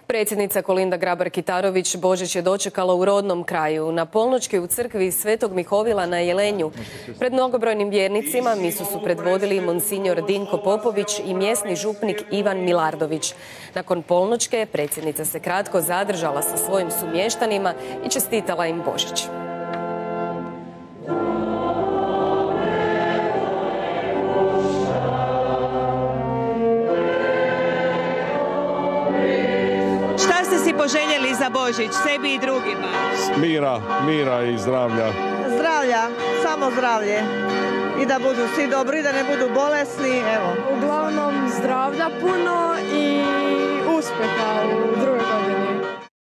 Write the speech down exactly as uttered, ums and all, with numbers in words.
Predsjednica Kolinda Grabar-Kitarović Božić je dočekala u rodnom kraju. Na polnoćki u crkvi Svetog Mihovila na Jelenju. Pred mnogobrojnim vjernicima misu su predvodili monsinjor Dinko Popović i mjesni župnik Ivan Milardović. Nakon polnoćke predsjednica se kratko zadržala sa svojim sumještanima i čestitala im Božić. Šta ste si poželjeli za Božić, sebi i drugima? Mira, mira i zdravlja. Zdravlja, samo zdravlje. I da budu svi dobri, da ne budu bolesni, evo. Uglavnom zdravlja puno i uspjeha u drugoj